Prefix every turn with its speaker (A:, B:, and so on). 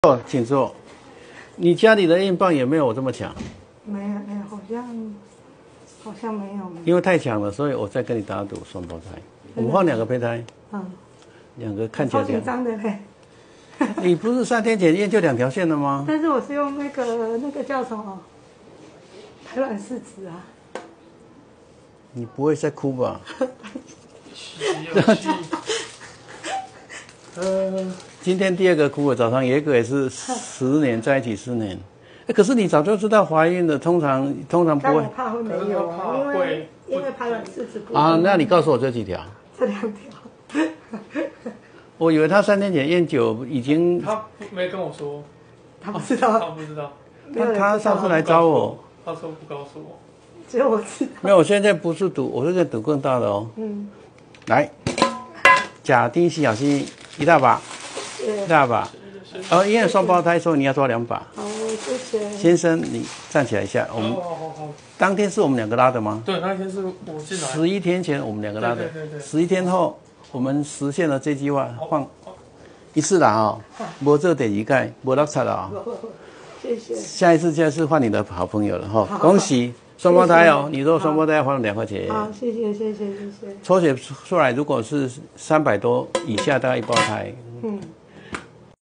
A: 请坐。你家里的硬棒也没有我这么强。
B: 没有，好像没有。
A: 因为太强了，所以我再跟你打赌双胞胎。我们换2个胚胎。2个看起来。
B: 超紧张的嘞。
A: 你不是3天前验就2条线了吗？
B: 但是我是用那个叫什么排卵试纸啊。
A: 你不会在哭吧？今天第2个哭了，早上有一个也是10年在一起10年。可是你早就知道怀孕了，通常不会。
B: 我怕会没有啊，因为排卵试纸不
A: 啊，那你告诉我这几条？
B: 这2条。
A: 我以为他3天前验9已经。
C: 他没跟我说。
B: 他不知道。
C: 他不知道。
A: 他上次来找我。
C: 他说不告诉我。
B: 只有我知道。
A: 没有，我现在不是赌，我现在赌更大的哦。来，甲丁烯小心1大把，1大把。因为双胞胎，所以你要抓2把。
B: 好，谢谢。
A: 先生，你站起来一下。我们
C: 好。
A: 当天是我们2个拉的吗？
C: 对，那天是我进来。
A: 11天前我们2个拉的。
C: 对。
A: 11天后，我们实现了这句话，换一次啦啊！没这第2盖，没落差了啊！
B: 谢谢。
A: 下一次换你的好朋友了哈，恭喜双胞胎哦！你如果双胞胎要还2块钱。
B: 好，谢谢。
A: 抽血出来如果是300多以下，大概1胞胎。